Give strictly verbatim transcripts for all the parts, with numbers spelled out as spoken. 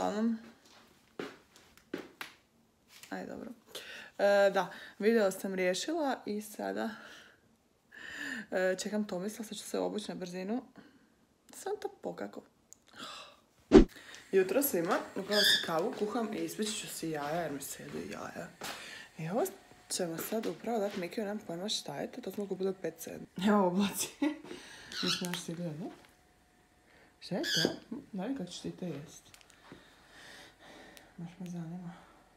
uglavnom... Aj, dobro. E, da, video sam riješila i sada e, čekam Tomisla, sad ću se obući na brzinu. Sam to pokako. Jutro svima, upravo si kavu, kuham i ispeći ću si jaja jer mi se jedu jaja. I ovo ćemo sad upravo dati Mikiju, nemam pojma šta je to, to smo kupili od pet sedam. Evo oblaci. Nismo još si gledali. Šta je to? Daj kako ćeš ti to jest. Baš me zanima.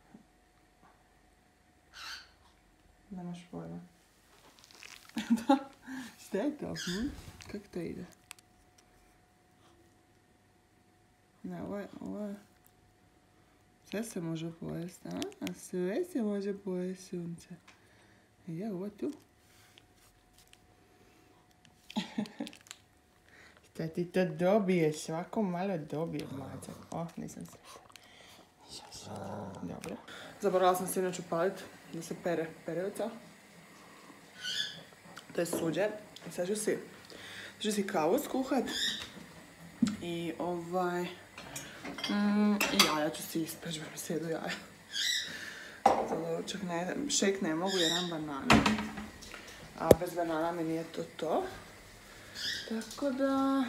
Nemaš pojma. Da. Šta je to? Hm? Kako to ide? Ne, ovo je, ovo je... Sve se može pojesti, a? A sve se može pojesti, sunce. Je, ovo tu. Šta ti to dobiješ? Svako malo dobije, mlađak. O, nisam se... Dobro. Zaboravila sam sinoć upaliti da se pere perevica. To je suđe. I sad ću si, sad ću si kavu skuhat. I ovaj... Mm, I jaja ću si ispeći, jer mi se jedu jaja. Zato čak ne, šejk ne mogu jer imam banane. A bez banana mi nije to to. Tako da...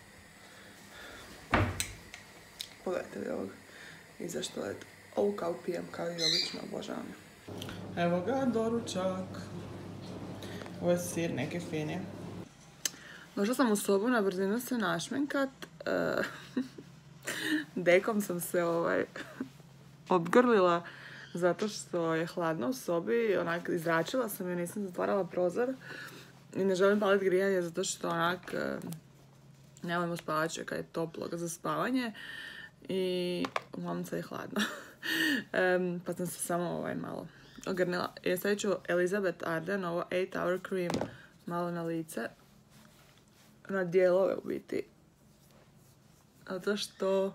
Pogledajte vi ovog. I zašto je ovu kavu pijem kao i obično, obožavam. Evo ga, doručak. Ovo je sir, neki fini. Došla sam u sobu na brzinu se našminkat. Uh, dekom sam se ovaj obgrlila zato što je hladno u sobi. Onak, izračila sam je, nisam zatvarala prozor. I ne želim paliti grijanje zato što onak uh, ne volim uspavače kad je toplo za spavanje. I uglavnom sad je hladno. um, pa sam se samo ovaj malo ogrnila. I sad ću Elizabeth Arden, ovo eight hour cream, malo na lice. Na dijelove u biti. Zato što...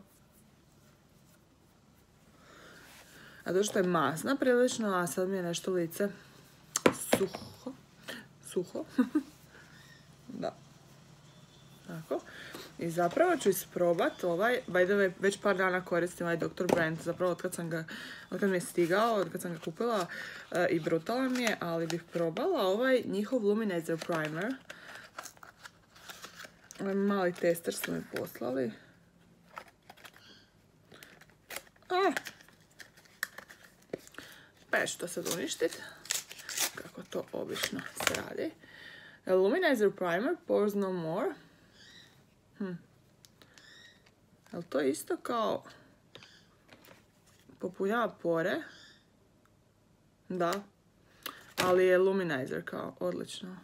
Zato što je masna prilično, a sad mi je nešto lice suho. Suho. Da. Tako. I zapravo ću isprobat ovaj, by the way, već par dana koristim ovaj doktor Brand, zapravo otkad sam ga, otkad mi je stigao, otkad sam ga kupila uh, i brutalan mi je, ali bih probala ovaj njihov Luminizer Primer. Ovaj mali tester su mi poslali. Ah. Pa ja ću to sad uništit, kako to obično se radi. Luminizer Primer, Pores No More. Hm. Je li to isto kao popunjava pore? Da. Ali je luminizer kao, odlično.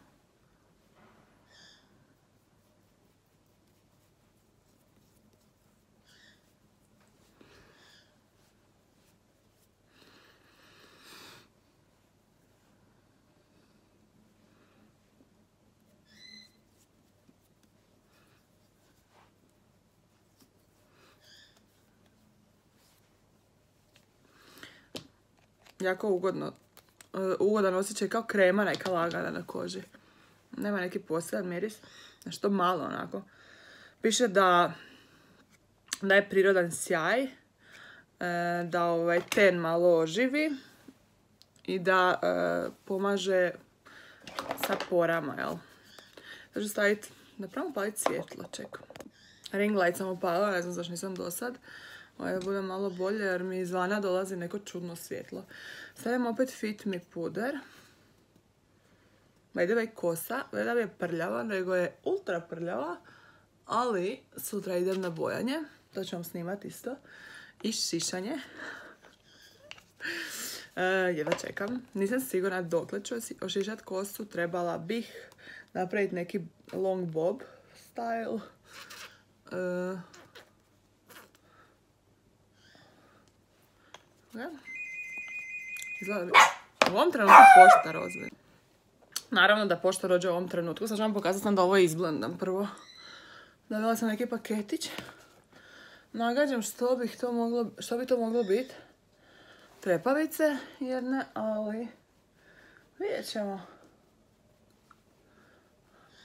Jako ugodno, uh, ugodan osjećaj kao krema neka lagana na koži. Nema neki poseban miris, nešto malo onako. Piše da, da je prirodan sjaj, uh, da ovaj ten malo oživi i da uh, pomaže sa porama, jel? Sad ću staviti, da pravimo paliti svjetlo, čekam. Ring light sam upalila, ne znam zašto nisam do sad. Ovo da bude malo bolje jer mi izvana dolazi neko čudno svjetlo. Stavljam opet Fit Me puder. By the way, kosa, ne da mi je prljava, nego je ultra prljava. Ali sutra idem na bojanje. To ću vam snimati isto. I šišanje. E, jedva čekam. Nisam sigurna dokle ću ošišati kosu. Trebala bih napraviti neki long bob style. E, Ja. Izgleda mi. U ovom trenutku pošta rođe. Naravno da pošta rođe u ovom trenutku. Sad ću vam pokazati sam da ovo izblendam prvo. Dobila sam neki paketić. Nagađam što bi to moglo, što bi to moglo biti. Trepavice jedne, ali vidjet ćemo.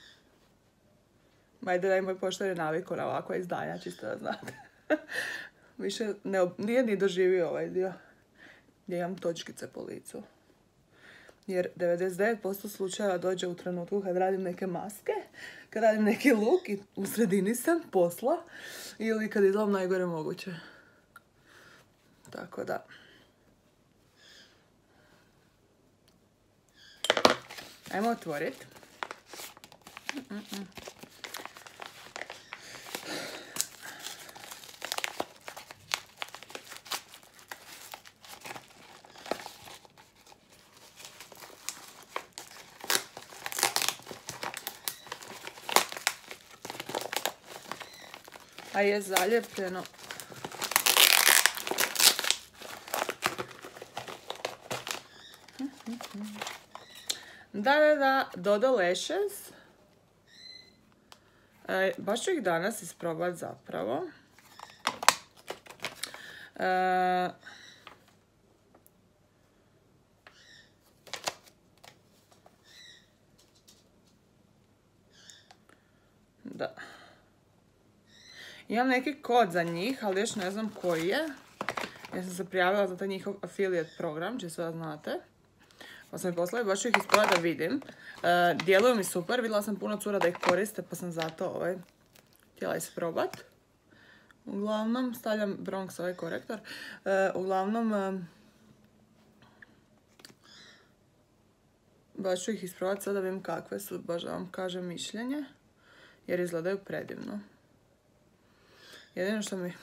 By the way, moj poštar je navikao na ovakva izdanja, čisto da znate. više ne, nije ni doživio ovaj dio gdje imam točkice po licu. Jer devedeset devet posto slučajeva dođe u trenutku kad radim neke maske, kad radim neki luk i u sredini sam posla ili kad izgledam najgore moguće. Tako da. Ajmo otvoriti. Mm-mm. A je zalijepljeno. Da, da, da, Dodo Lashes. E, baš ću ih danas isprobati zapravo. E, da. Imam neki kod za njih, ali još ne znam koji je. Ja sam se prijavila za taj njihov affiliate program, čisto da znate. Pa sam mi poslali, baš ću ih isprobati da vidim. E, djeluju mi super, vidjela sam puno cura da ih koriste, pa sam zato ovaj, htjela isprobat. Uglavnom, stavljam Bronx ovaj korektor. E, uglavnom, e, baš ću ih isprobati sad da vidim kakve su, baš da vam kažem mišljenje. Jer izgledaju predivno. Jedino što mi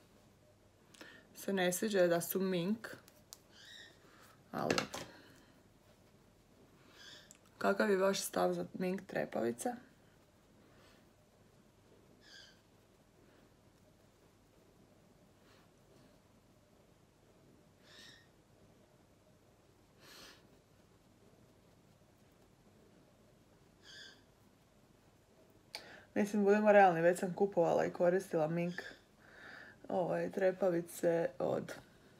se ne sviđa je da su mink. Ali kakav je vaš stav za mink trepavice? Mislim, budemo realni, već sam kupovala i koristila mink ovaj, trepavice od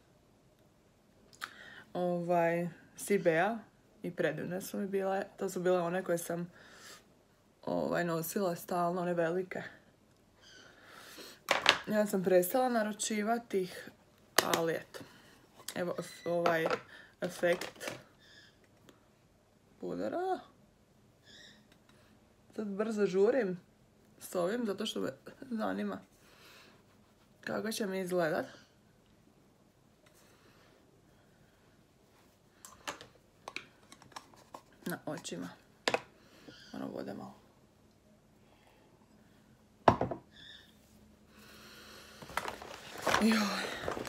ovaj, C B-a i predivne su mi bile. To su bile one koje sam ovaj, nosila stalno, one velike. Ja sam prestala naručivati ih, ali eto. Evo ovaj efekt pudara. Sad brzo žurim s ovim, zato što me zanima kako će mi izgledat. Na očima. Ono vode malo. Joj.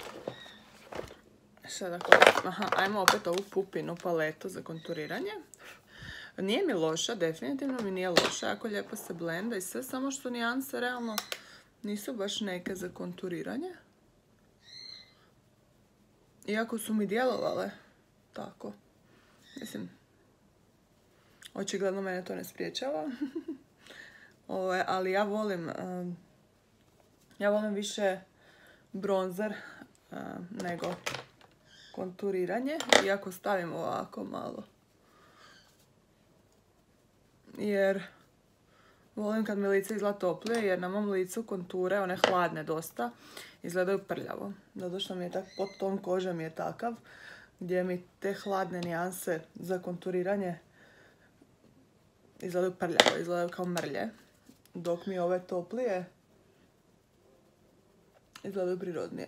Sada koristim. Aha, ajmo opet ovu Pupinu paletu za konturiranje. Nije mi loša, definitivno mi nije loša. Jako lijepo se blenda i sve, samo što nijanse realno nisu baš neke za konturiranje. Iako su mi djelovale tako. Mislim, očigledno mene to ne spriječava. Ove, ali ja volim, um, ja volim više bronzer um, nego konturiranje. Iako stavim ovako malo. Jer volim kad mi lice izgleda toplije, jer na mom licu konture, one hladne dosta, izgledaju prljavo. Zato što mi je tak, podton kože mi je takav, gdje mi te hladne nijanse za konturiranje izgledaju prljavo, izgledaju kao mrlje. Dok mi ove toplije izgledaju prirodnije.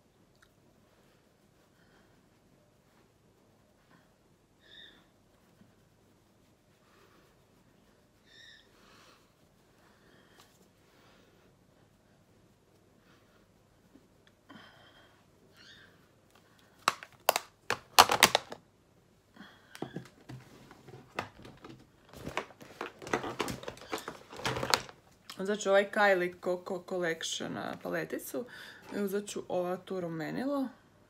Uzet ću ovaj Kylie Coco Collection paleticu i uzet ću ova tu rumenilo.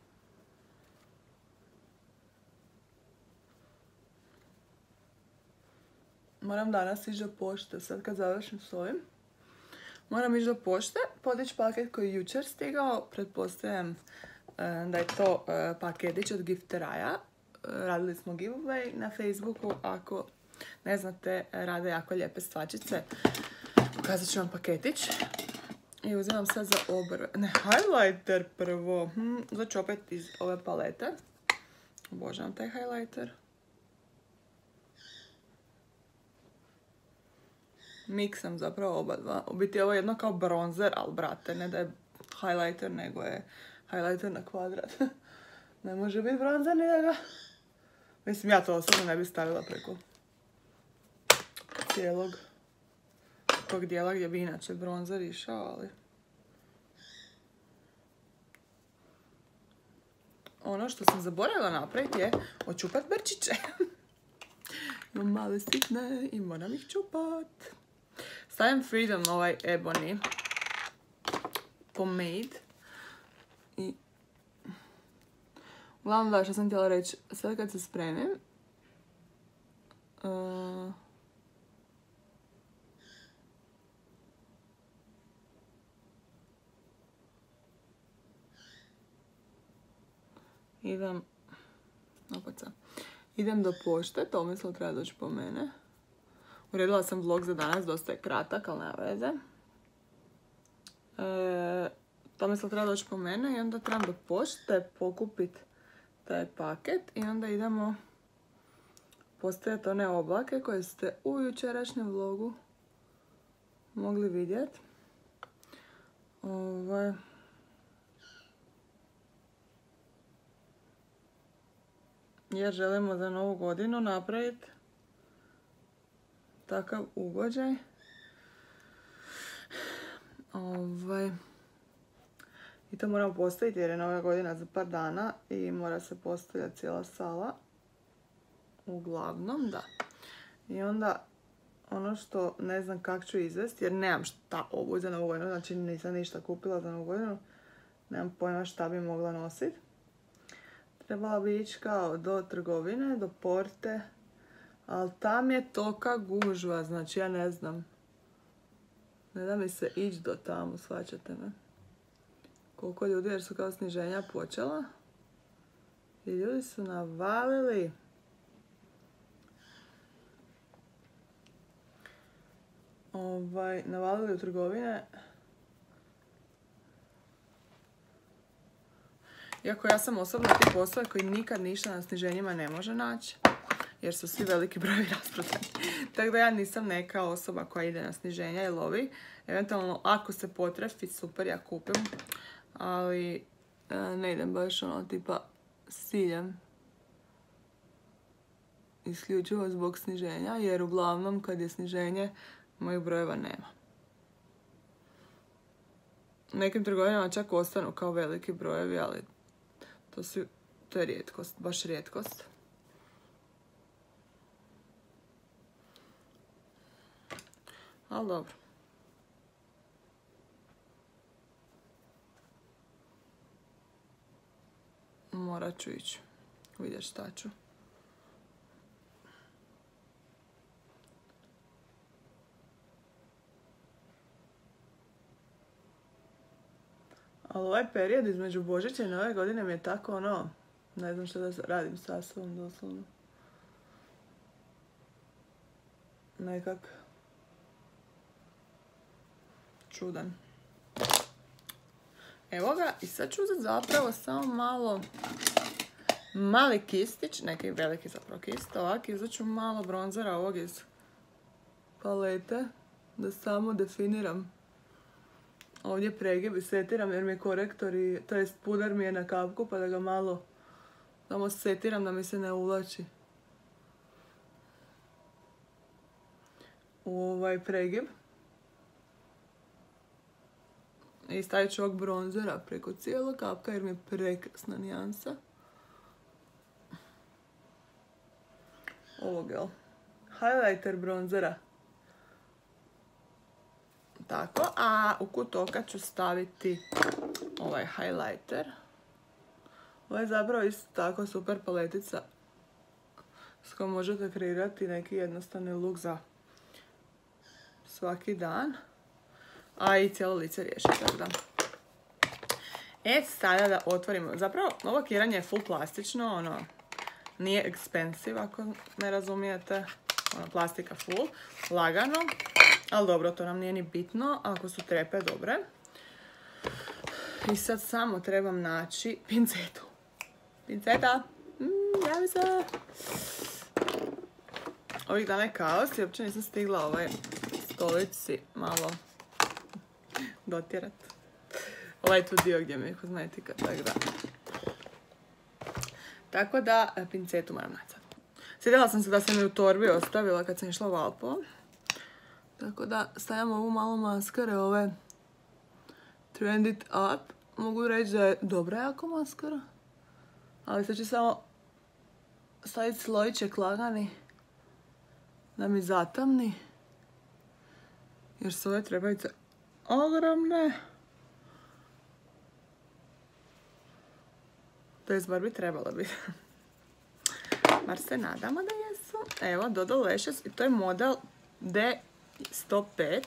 Moram danas ići do pošte, sad kad završim s ovim. Moram ići do pošte, podići paket koji je jučer stigao. Pretpostavljam da je to paketić od Gifteraja. Radili smo giveaway na Facebooku. Ako ne znate, rade jako lijepe stvačice. Pokazat ću vam paketić. I uzimam sad za obrve. Ne, highlighter prvo. Hm, znači opet iz ove palete. Obožavam taj highlighter. Miksam zapravo oba dva. U biti ovo je jedno kao bronzer, ali brate, ne da je highlighter, nego je highlighter na kvadrat. Ne može biti bronzer, ni da ga... Mislim, ja to osobno ne bi stavila preko cijelog tog dijela gdje bi inače bronzer išao, ali... Ono što sam zaboravila napraviti je očupat brčiće. Imam male sitne i moram ih čupat. Stavim Freedom ovaj Ebony pomade. I... Uglavnom da, što sam htjela reći, sad kad se spremim, uh... idem, opet sam, idem do pošte, Tomislav treba doći po mene. Uredila sam vlog za danas, dosta je kratak, ali nema veze. E, Tomislav treba doći po mene i onda trebam do pošte pokupit taj paket i onda idemo postaviti one oblake koje ste u jučerašnjem vlogu mogli vidjeti. Ovaj... Jer želimo za novu godinu napraviti takav ugođaj. Ovaj... I to moramo postaviti jer je nova godina za par dana i mora se postavljati cijela sala. Uglavnom, da. I onda ono što ne znam kako ću izvesti, jer nemam šta obući za novu godinu, znači nisam ništa kupila za novu godinu. Nemam pojma šta bi mogla nositi. Trebala bi ići kao do trgovine, do porte, ali tam je toka gužva, znači ja ne znam. Ne da mi se ići do tamo, shvaćate me. Koliko ljudi, jer su kao sniženja počela. I ljudi su navalili. Ovaj, navalili u trgovine. Iako ja sam osobno tip osobe koji nikad ništa na sniženjima ne može naći. Jer su svi veliki brojevi rasprodani. Tako da ja nisam neka osoba koja ide na sniženja i lovi. Eventualno ako se potrefi, super, ja kupim. Ali ne idem baš ono tipa s ciljem. Isključivo zbog sniženja. Jer uglavnom kad je sniženje mojih brojeva nema. Nekim trgovinama čak ostanu kao veliki brojevi, ali to, su, to je rijetkost, baš rijetkost. Ali dobro. Morat ću ići. Vidjeti šta ću. Ali ovaj period između Božića i Nove godine mi je tako ono, ne znam što da radim sa sobom doslovno. Nekak čudan. Evo ga, i sad ću uzeti zapravo samo malo mali kistić, neki veliki zapravo kist, ovak, i uzet ću malo bronzera ovog iz palete, da samo definiram ovdje pregib i setiram jer mi je korektor i, to jest puder mi je na kapku pa da ga malo samo setiram da mi se ne uvlači u ovaj pregib. I stavit ću ovog bronzera preko cijelog kapka jer mi je prekrasna nijansa. Ovog, jel? Highlighter bronzera. Tako, a u kut oka ću staviti ovaj highlighter. Ovo je zapravo isto tako super paletica s kojom možete kreirati neki jednostavni look za svaki dan. A i cijelo lice riješi, tako da. E, sada da otvorimo. Zapravo, ovo kiranje je full plastično, ono, nije expensive ako ne razumijete. Ono, plastika full, lagano. Ali dobro, to nam nije ni bitno, ako su trepe dobre. I sad samo trebam naći pincetu. Pinceta! Mm, javi se! Ovih dana je kaos i uopće nisam stigla ovaj stolici malo dotjerat. Ovaj tu dio gdje mi je kozmetika, tako da. Tako da, pincetu moram naći sad. Sjetila sam se da sam je u torbi ostavila kad sam išla u Alpo. Tako da stavljam ovu malo maskare, ove Trend It Up. Mogu reći da je dobra jako maskara. Ali sad ću samo staviti slojček lagani da mi zatamni. Jer su ove trebajice ogromne. To je bar bi trebalo biti. Bar se nadamo da jesu. Evo, Dodo Lashes i to je model D sto pet.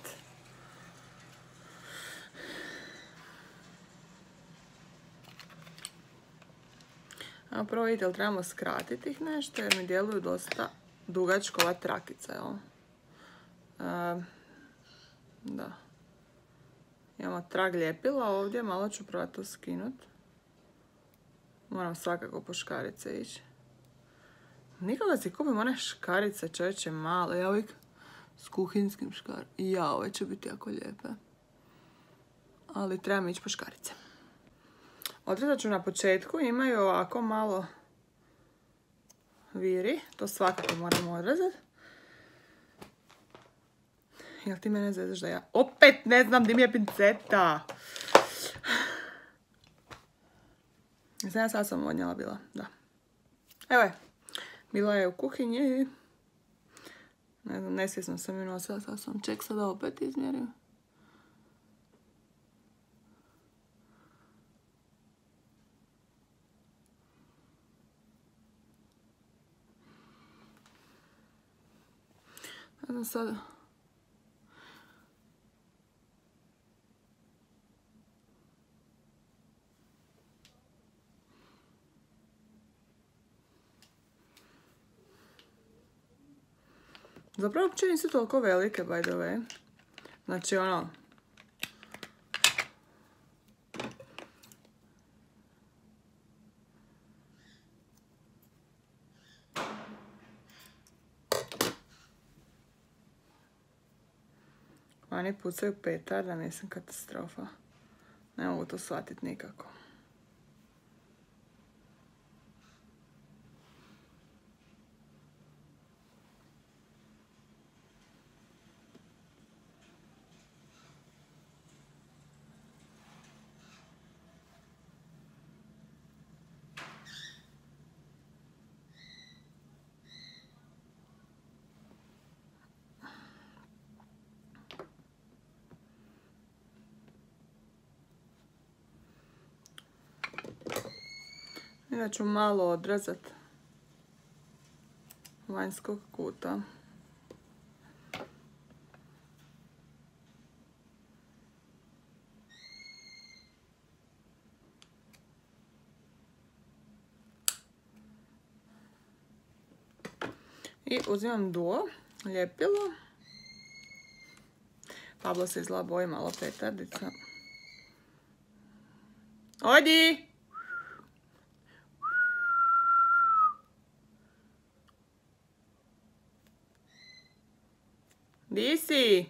Evo prvo vidite, ali trebamo skratiti ih nešto jer mi djeluju dosta dugačko ova trakica, jel? E, da. Imamo trag ljepila ovdje, malo ću probati to skinuti. Moram svakako po škarice ići. Nikada si kupim one škarice, čovječe, male. Ja uvijek s kuhinskim škar. I ja, ove će biti jako lijepe. Ali trebam ići po škarice. Odrezat ću na početku. Imaju ovako malo viri. To svakako moram odrezati. Jel ti mene zezaš da ja opet ne znam di mi je pinceta? Znam ja sad sam odnijela bila, da. Evo je. Bila je u kuhinji. Ne znam, nesvjesno sam ju nosila, sad sam ček sada opet izmjerio. Ne znam sada. Zapravo uopće nisu toliko velike, by the way. Znači, ono... Oni pucaju petar, da mislim katastrofa. Ne mogu to shvatiti nikako. I da ću malo odrezat vanjskog kuta. I uzimam duo, ljepilo. Pablo se izgleda boji malo petardica. Odi! Di si?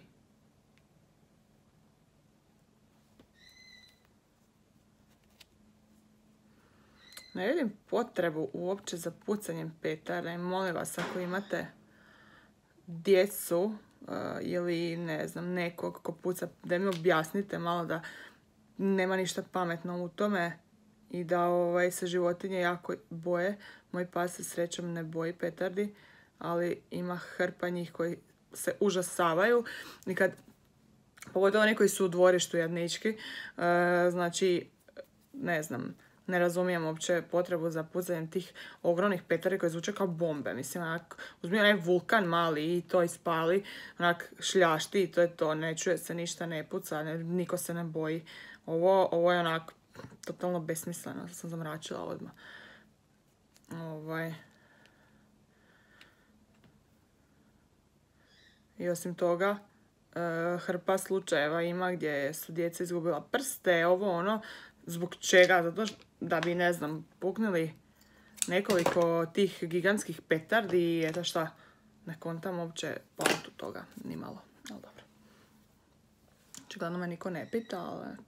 Ne vidim potrebu uopće za pucanjem petara i molim vas ako imate djecu uh, ili ne znam nekog ko puca, da mi objasnite malo da nema ništa pametno u tome i da ovaj, se životinje jako boje. Moj pas se srećom ne boji petardi, ali ima hrpa njih koji se užasavaju i kad, pogotovo oni koji su u dvorištu jadnički, uh, znači, ne znam, ne razumijem uopće potrebu za pucanjem tih ogromnih petari koji zvuče kao bombe. Mislim, onak, uzmi onaj vulkan mali i to ispali, onak, šljašti i to je to, ne čuje se ništa, ne puca, ne, niko se ne boji. Ovo, ovo je onak, totalno besmisleno, sam zamračila odmah. Ovaj... I osim toga, hrpa slučajeva ima gdje su djeca izgubila prste, ovo ono, Zbog čega? Zato da bi, ne znam, puknuli nekoliko tih gigantskih petardi i eto šta, ne kontam uopće poantu toga, ni malo, ali dobro. Očigledno me niko ne pita, ali eto.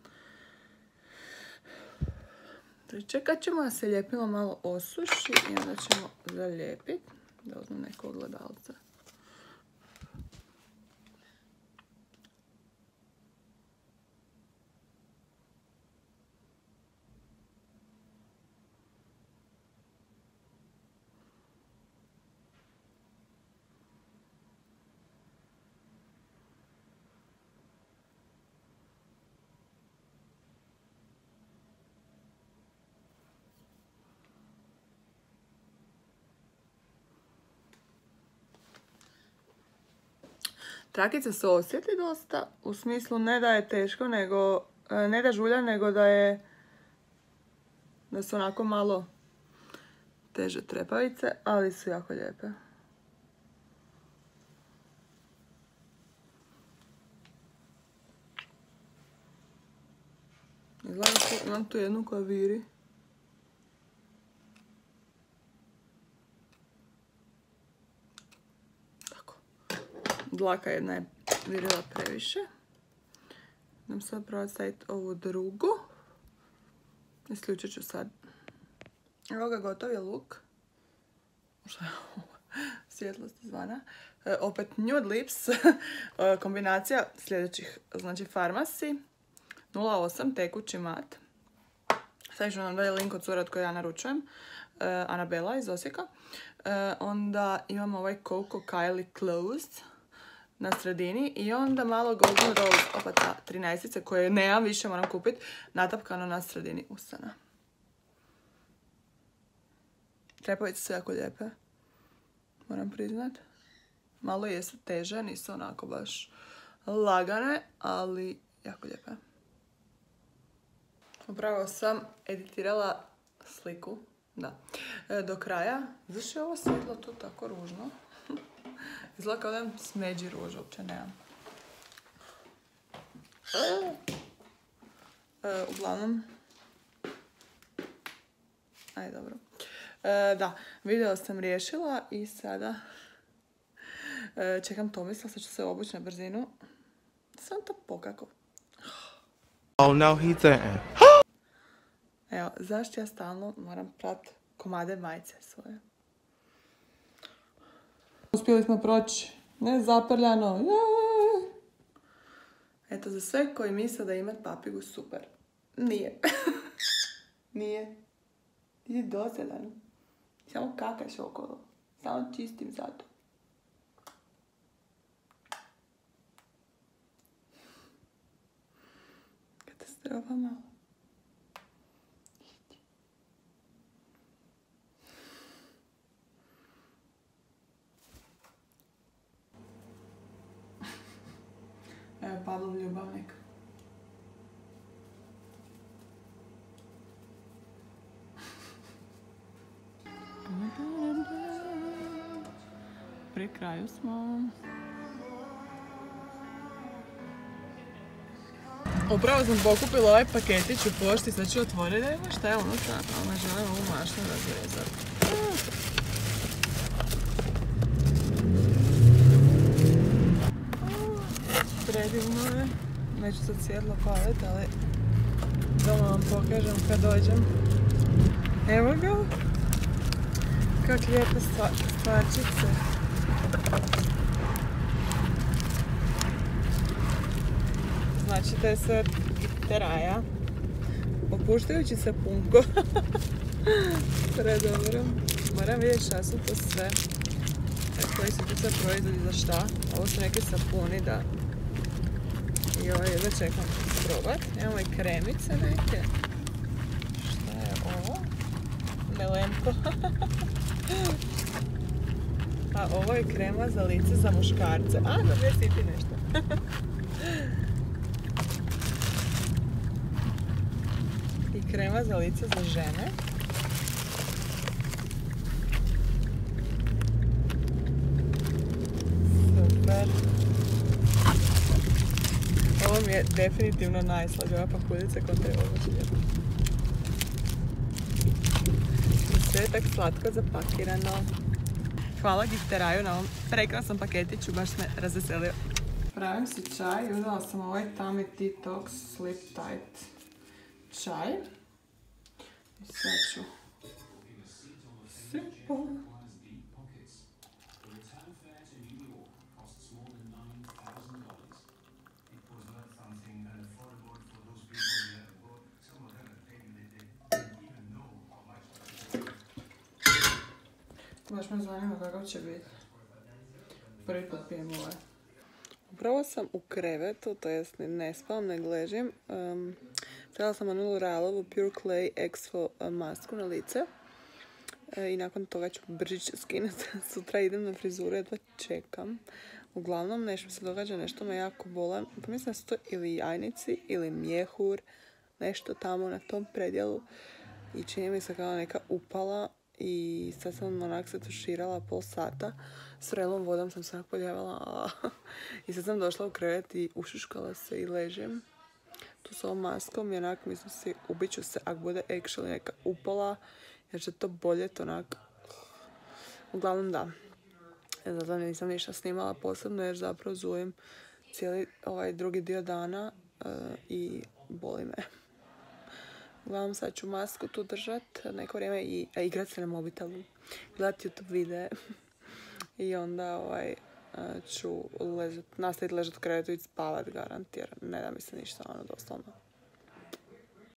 Čekat ćemo da se ljepilo malo osuši i onda ćemo zalijepiti. Da uzmem neko ogledalce. Trakica se osjeti dosta, u smislu ne da je teško, nego, ne da žulja, nego da je, da su onako malo teže trepavice, ali su jako lijepe. Izgleda tu, imam tu jednu koja viri. Dlaka jedna je virila previše. Idem sad probati staviti ovu drugu. Isključit ću sad. Evo ga, gotov je luk. Šta je ovo? Svjetlost izvana. E, opet Nude Lips. Kombinacija sljedećih. Znači Farmacy. nula osam tekući mat. Sad ću nam dalje link od cura od koje ja naručujem. E, Anabela iz Osijeka. E, onda imamo ovaj Coco Kylie Closed na sredini i onda malo Golden Rose, opa ta trinaestice koje nemam više, moram kupiti, natapkano na sredini usana. Trepavice su jako lijepe, moram priznat. Malo jesu teže, nisu onako baš lagane, ali jako lijepe. Upravo sam editirala sliku, da, do kraja. Zašto je ovo svjetlo tu tako ružno? Izgleda kao da imam smeđi ruž, uopće nemam. E, uglavnom... Aj, dobro. E, da, video sam riješila i sada e, čekam Tomisla, sad ću se obući na brzinu. Sam to pokako. Oh no, he didn't. Evo, zašto ja stalno moram prat komade majice svoje? Uspjeli smo proći nezaprljano. Jeee. Eto, za sve koji misle da imat papigu super. Nije. Nije. Ti si dosadan. Samo kakaš okolo. Samo čistim zato. Katastrofa malo. Evo Pavlov ljubavnik. Pri kraju smo. Upravo sam pokupila ovaj paketić u pošti, sad ću otvoriti da ima šta je unutra, ali ne želim ovu mašnu razrezati. Predivno je. Neću sad svjetlo paliti, ali doma vam pokažem kad dođem. Evo ga. Kak lijepe stvarčice. Znači, to je sve teraja. Opuštajući se punko. Predobro. Moram vidjeti šta su to sve. Koji su tu sve proizvodi za šta. Ovo su neki sapuni da... Joj, jedva čekam probat. Imamo i kremice neke. Šta je ovo? Melemko. A ovo je krema za lice za muškarce. A, da ne siti nešto. I krema za lice za žene. Super. Ovo mi je definitivno najslađa ova papuljica kontra ovoga. Sve je tako slatko zapakirano. Hvala gifteraju na ovom prekrasnom paketiću, baš me razveselio. Pravim si čaj i uzela sam ovaj Tummy Detox Sleep Tight čaj. I sad ću sipo. Baš me zanima kakav će biti. Prvi put pijem ovaj. Upravo sam u krevetu, to jest ne spavam, ne ležim. Um, Stavila sam onu L'Orealovu Pure Clay Exfo masku na lice. E, I nakon toga ću bržić skinuti. Sutra idem na frizuru, jedva čekam. Uglavnom, nešto se događa, nešto me jako bola. Pa mislim da su to ili jajnici, ili mjehur. Nešto tamo na tom predjelu. I čini mi se kao neka upala. I sad sam onak se tuširala pol sata. S vrelom vodom sam se onak poljevala. I sad sam došla u krevet i ušuškala se i ležem tu s ovom maskom i onak mislim si ubit ću se ako bude actually neka upala jer će to boljet onak. Uglavnom da. Zato nisam ništa snimala posebno jer zapravo zujem cijeli ovaj drugi dio dana uh, i boli me. Uglavnom sad ću masku tu držat neko vrijeme i a, igrat se na mobitelu, gledat YouTube videe i onda ovaj, ću ležat, nastaviti ležat u krevetu i spavat garant jer ne da mi se ništa ono doslovno.